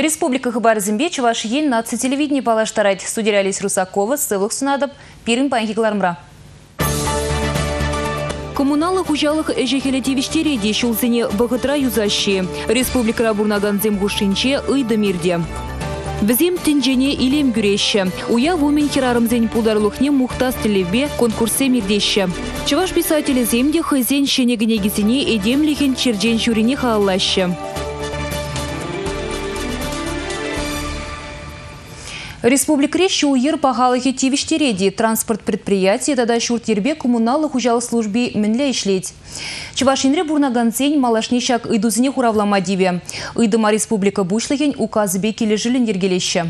Республика Хабар-Зимбе Чуваш ел наци телевидение палаштарать. Студия Русакова, Сывых Сунадып, Пирин Панхиклармра. Коммуналық ұжалық әжекелетевіштері де шулзіне бұғытра юзащи. Республика Рабурнаган земгушинче ұйдымирде. Бізем тінжене илем күреші. Уя вумен херарымзен пулдарлықне мұқтас тілевбе конкурсе мирдеші. Чуваш писатели земде хызен шенегінегізіне едемлеген черден шурине хааллашы. Республика Рещи уйыр пахалыхи тивиштереди. Транспорт предприятий тада шуртербе коммуналлық ұжалы службе мінле ишлеть. Чувашинре бурнаганцень малашнешак ыдузине хуравлама диве. Ыдыма республика бушлыхен указбе кележилін ергелеші.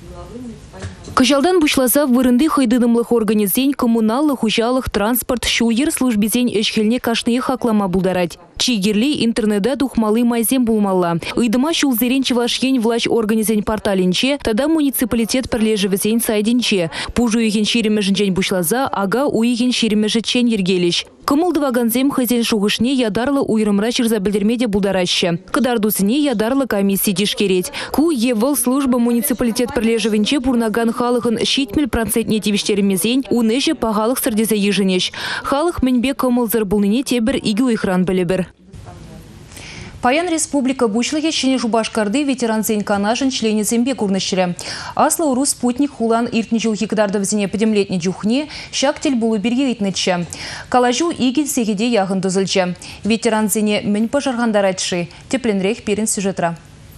Кыжалдан бушлаза вырынды хайдынымлық организень коммуналлық ұжалық транспорт шуйыр службезень эшхелне кашные хаклама булдарать. Чигерли интернеда духмалы майзем булмалла. Ыдыма шулзерен Чувашьен власть организень порталинче, тада муниципалитет прилежевезень сайдинче. Пужу еген ширемеженчен бушлаза, ага уеген ширемежечен ергелищ. Кымылдываганзем хазен шугышне ядарлы уйрымра чирза білдермеде булдараща. Кадардусыне ядарлы комиссии дишкереть. Ку евыл служба муниципалитет прилежевенче бурнаган халыхын щитмель процентне тивиштеремезень унеже пағалық сырдезе еженеш. Халық менбе кымылзыр булныне тебір иги уйхран білібір. Паян республика бучлыге чене Жубашкарды ветеранзень канашын члене зембе курнышчыре. Аслы урус спутник хулан иртни жухи кдардавзине педемлетне жухне, шактель булу берге итнычче. Калажу игит сегеде яғын дузылчы. Ветеранзине мін пожаргандаратшы. Тепленрех перин сюжетра.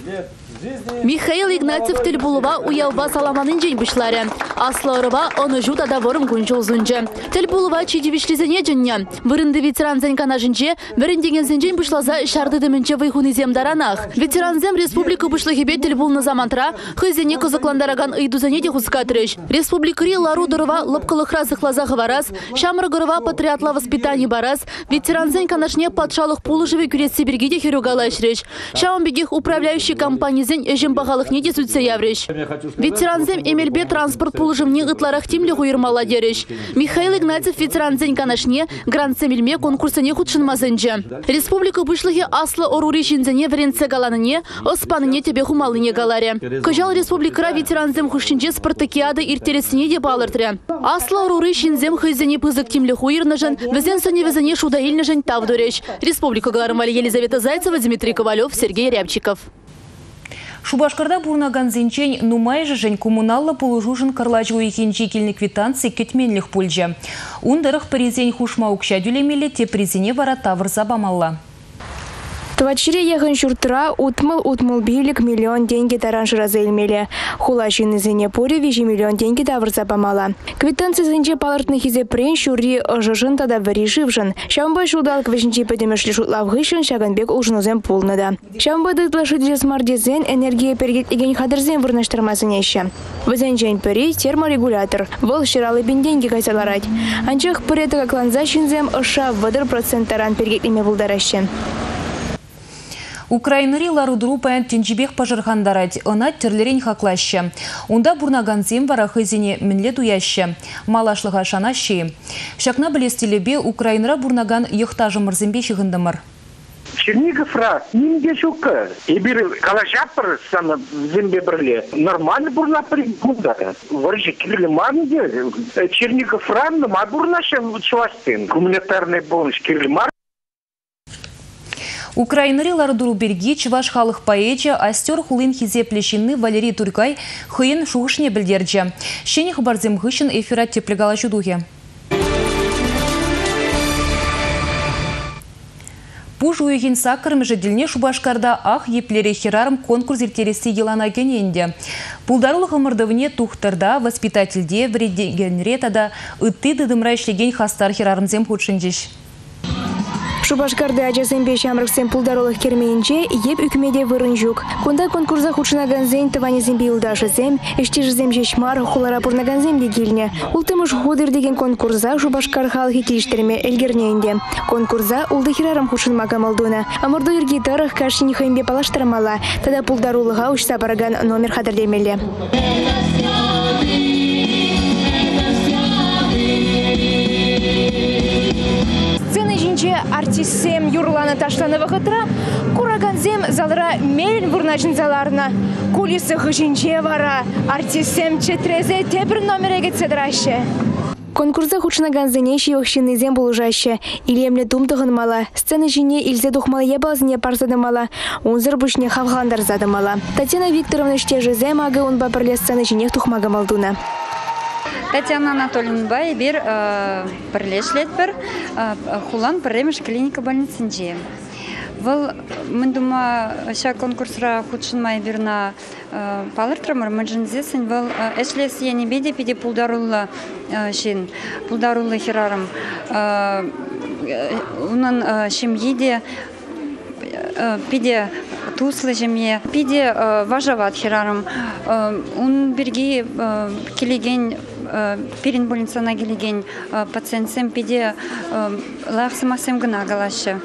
Михаил Игнатьев Тельбулова уялба саламанын жень бұшлары. Аслы ұрыва оны жут адаворым күнжол зунжы. Тельбулова чидивишлізіне жынне. Вырынды ветеранзен канажынче, віріндеген зенжен бұшлаза шарды дымінче вайхунызем даранах. Ветеранзем республика бұшлығыбе Тельбулны замантра, хызене кызыкландараган ыйдузане де хускатырыш. Республикари лару дырыва лыпкылықра зықлазағы барас, шамырғырыва патриатла воспитание барас, ветеранзен канашне патшалық пулы живе күресі бергеде хирюгала ашрыш. Шаумбегих управляющий компании эжем бағалық неде сүтсе явреш. Ветеранзем эмельбе транспорт пулыжымне ытларах тимлі хуйырмала дереш. Михаил Игнатьев ветеранзен канашне гранд-семельме конкурсыне худшынмазынче. Республика бұшлығы аслы орури жинзене вренце галаныне, оспаныне тебе хумалыне галаре. Кыжал республикара ветеранзем хушинче спартакиады иртересіне де балыртыры. Аслы орури шинзем хызене пызык тимлі хуйырныжын, візен сөневізене шуда илныжын тавдуреш. Республика Галармали Елизавета Зайцева, Дмитрий Ковалев, Сергей Рябчиков. Шубашкарда бурнаган зенчень нумайжы жень коммуналла полужужын карлачу ехенчи кельни квитанции кетменлих пульже. Ундарых паризень хушма укща дюлемеле те призине вара тавр забамалла. Твачире яғын шуртыра утмыл билік миллион деньги таранжы разылмелі. Хулашын изіне пори 5 миллион деньги тавр забамала. Квитанция зенче палыртны хизе прен шури жыжын тада вари живжын. Шамбай шудалк вешінче педемешлі шутлавғышын шаганбек ұжынызен пулныда. Шамбай дытлашы дезмардезен энергия пергет еген хадырзен вырнаштырмасын еші. Візенчен пери терморегулятор. Вол шыралы бен деньги кайсаларать. Анчах пыреті какланза шинзем ұша вадыр проценттаран пергетлеме булдарашы. Украинари ларудыру паян тенжибех пажархандарать, она терлерень хаклаще. Унда бурнаганзем вара хызине мінле дуяще. Малашлыға шанащи. Шакна білестелебе Украинара бурнаган йықтажы мырзембе шығындымыр. Чернигов раз, нинге шука. И бир калашапыр сана зембе бірле. Нормально бурна пригуда. Варжи кирли манде. Чернигов ран, ма бурнаша чувастын. Гуманитарный бонус кирли мар. Украинари лардуру берги чуваш халық поэча астер хулин хизе плещины Валерий Туркай хыйын шуғышне білдерджі. Шені хабарзем хышын эфират теплегала чудухе. Пужу еген сакырым жеделне Шубашкарда ах еплере херарым конкурс иртересі елана гененде. Пулдарулы ғымырдывыне тухтырда, воспитательде, вредегенре тада үтті дыдымра ішлеген хастар херарымзем худшынжеш. Шубашкарды ажасембе шамрыксен пулдаролых кермейінче еп үкмеде вырын жүк. Кунда конкурса худшынаганзен тыванезембе улдашызем, эштежізем жешмар хулара пурнаганземде келіне. Ултымыш худыр деген конкурса Шубашкар халхи тииштерме элгернейінде. Конкурса улды хирарым худшынма камалдуна. Амырду иргитарых кашини хаймбе палаштырмала. Тада пулдарулыға ұшса бараган номер хадырдемелі. жинче артистсем юрланы ташланы вақытра, кураганзем залыра мелін вұрначын заларына. Кулисы жинче вара, артистсем четрезе тепір номереге цедраще. Конкурса худшынаганзыне шивықшыны зем болужаще. Илемле думдығын мала. Сцена жине илзе духмалы ебалзыне парзадымала. Унзыр бушне хавгандар задымала. Татьяна Викторовна штежі зем ағы он бапырле сцена жинех тухмага малдуна. Татьяна Анатольевна бай бир бірлешлет бір хулан пірремеш клиника больницынже. Выл, мен дума, ша конкурсра худшынмай бірна палыртрамыр, мәджінзесін, выл, әшлес ені беде пиде пулдарулы шин, пулдарулы хирарым. Унын шимгиде пиде туслы жемье, пиде важават хирарым. Он бірге келеген перин больницана келеген пациентсем пиде лақсымасем гына галашы.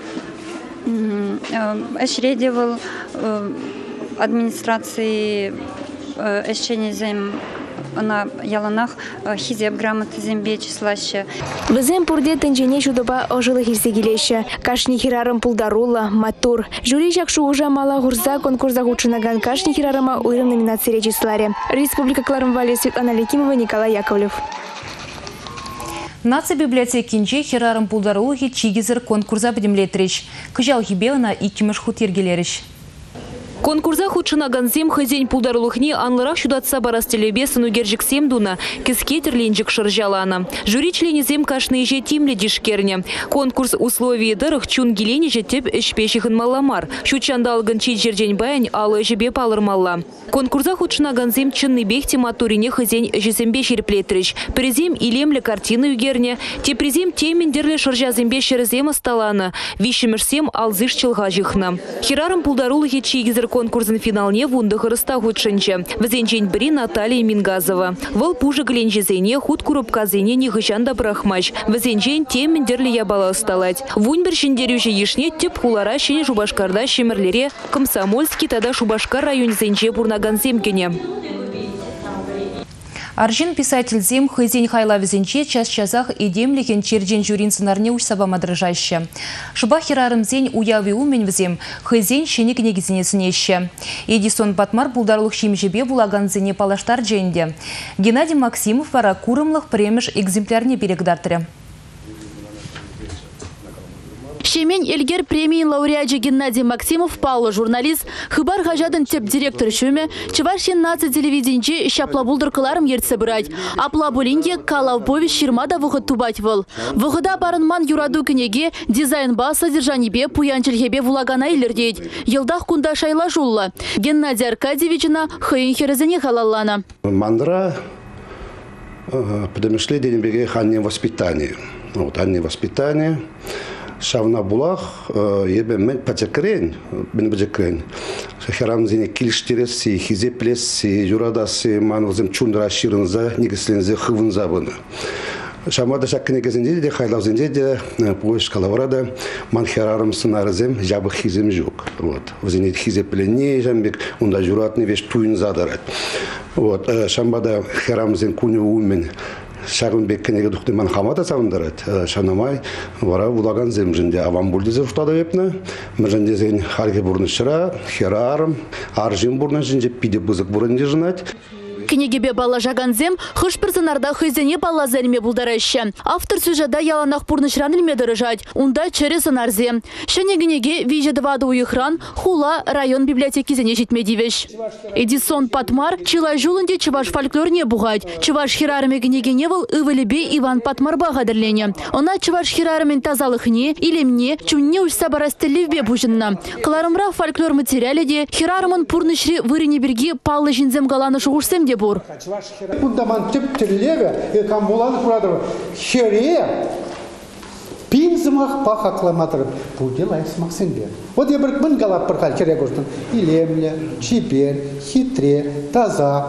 Эшредевал администрации эшченезем на яланах хизеб грамоты зембе числаще. Везем пурде тенжене шудоба ожилы хирсегилеще. Кашни хирарым пулдарула, матур. Жюри жак шуғжа мала гурза конкурса худшынаган кашни хирарыма уйрым номинация числаре. Республика Кларымвали, Светлана Ликимова, Николай Яковлев. Нация библиотекинче хирарым пулдарулухи чигизер конкурса бедемлетрич. Кыжал хибеуна и кимеш хут ергелериш. Конкурса худшынаганзем хызень пулдарлухни анлырах шудатса барастелебе сынугержик семдуна кискетерлинчик шыржалана. Жюри членезем кашны же тимле дишкерне. Конкурс условий дырых чун гелени же теп эшпешихын маламар. Шучандалган чиджердень баян алы жебе палырмалла. Конкурса худшынаганзем чынны бех тематурине хызень жесембе шерплетрич. Презем илемле картины угерне. Те презем темендерле шыржазембе шерзем осталана. Вишемешсем алзыш челгажихна. Хирарым пулдарулухи чигизер конкурсын финалне вундых растагутшынче. Взенчень бри Наталья Мингазова. Выл пужы гленчезене худ курупказене нихышанда брахмач. Взенчень темендерли ябала осталать. Вуньбер шендерюже ешне теп хулара шене Шубашкарда шемерлере Комсомольский тада Шубашкар район зенче бурнаганземкене. Аржин писатель зем хызень хайла везенче час-часах и демлихен черден жюрин сценарне уж саба мадрыжаще. Шыба хирарым зень уяви умен взем, хызень шене княгизине сынеще. Эдисон Патмар булдарлых шимжебе булаган зене палаштар дженде. Геннадий Максимов вара курымлых премеш экземплярне перегдартыры. Шемен Эльгер премии лауреаджи Геннадий Максимов палы журналист, хыбар хажадын теп директор шуме, чеваршен нация телевиденче шапла булдыркаларым ертсе брать. Апла булинге калавбови ширмада вухыд тубать выл. Вухыда барынман юраду кенеге дизайн ба содержанибе пуянчельхебе вулагана илердеть. Елдах кунда шайла жулла. Геннадий Аркадьевична хыйын херезене халаллана. Мандра подомышли денебеге ханне воспитание. Вот ханне воспитание. Шавна булах, ебе мен пачекрен, мен пачекрен. Херам зене килиштереси, хизеплеси, юрадаси, манвзем чундра ширнза, нигеслензе хывнза бына. Шамада шаккенегезенде де хайлавзенде де поиск калаврада ман херарым сынарзем жабы хизем жук. Вот. Взене хизеплене жамбек, унда журатны веш туйнза дарат. Вот. Шамбада херам зен куню умен. Шагын беккенеге духты ман хамата савындарат. Шанамай вара улаган земжинде аван булдезе уштада вепна. Мжинде зен харге бурнышыра, херарым, аржин бурнышынже пиде бузык бурынде жинать. Кенегебе бала жаганзем, хыш персонарда хызене бала зәлме булдарышы. Автор сюжета яланах пурнышран илме дырыжать, унда через анарзе. Шенегенеге вижедвады уйхран, хула район библиотеки зене жетмедивеш. Эдисон Патмар, чила жулынде чываш фольклор не бугать. Чываш хирарыме генеге был ывылебе Иван Патмар багадырлене. Она чываш хирарымен тазалыхне, илемне, чунне уж сабарастелевбе бужынна. Кларымра фольклор материале де, хирарымын пурнышри вырыне берге паллы жинзем галаны шуғушсем де бур. Бунда тип терлеве, камбуланы курадыр. Хере пимзымах пахакламатыр. Бұл дел айсымақ сенбе. Вот я бір мін галап бір қал керек ұртын. Илемле, чипер, хитре, таза.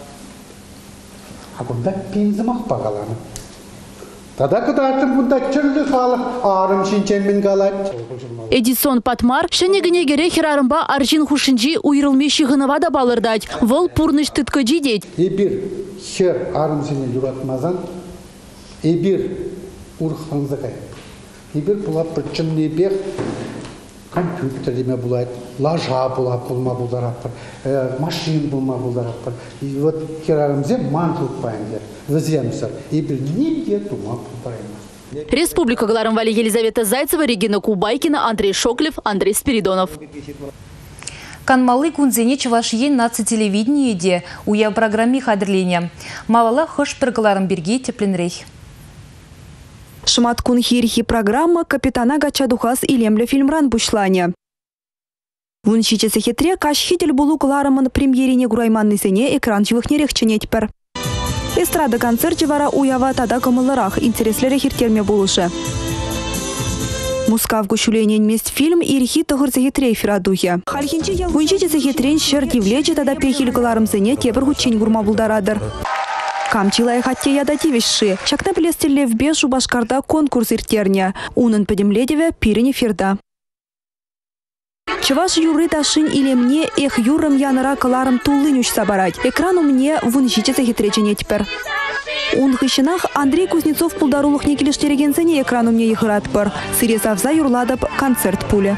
А бұнда пимзымақ пағаланы. Тада кыдартым бұнда түрлі халық арым шинченмен галат. Эдисон Патмар шенегенегере хирарымба аржин хушинжи уйрылме шиғынова да балырдать. Вол пурныш тыткы жидеть. Эбир хер арым сене юратмазан, эбир урханзакай. Ибір бұла бірчінне бек компьютерлеме бұлайды, лажа бұла бұлма бұлдараппыр, машин бұлма бұлдараппыр. И вот керарымзе мантылық байындар, віземсір. Ибір немге тума бұлдараймыз. Республика Гларамвали Елизавета Зайцева, Регина Кубайкина, Андрей Шоклев, Андрей Спиридонов. Канмалы кунзене чывашиен наци телевидение де уя программе хадрления. Малала хош пергларым берге тепленрей. Шматкун хирхи программа капитана Гачадухас илемле фильмран бушлане. Вун щичесе хитре кашхитель булу клараман премьерине гурайманный сене экран чывыхнерех ченетпер. Эстрада концерте вара уява тада камыларах интереслере хиртерме булуше. Мускав гушуленен мест фильм ирхи тохырцы хитрей фирадухе. Вун щичесе хитрен шер дивлече тада пехиль кларам сене тепер гучень гурма булдарадыр. Камчилай хатте ядативиши. Чакна плестелле в бешу башкарда конкурс иртерня. Унын подемледеве пирене ферда. Чаваш юры ташин или мне эх юрам янара каларам тулынюш сабарать. Экрану мне вунщичеце хитречене тепер. Он хыщинах Андрей Кузнецов пулдарулых не килиштерегенсене экрану мне ихратпар. Сыресавза юрладап концерт пуле.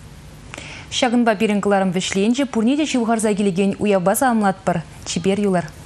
Шагын бапирен каларам вешленже пурнеде чивхарза келеген уябаса амлатпар. Чибер юлар.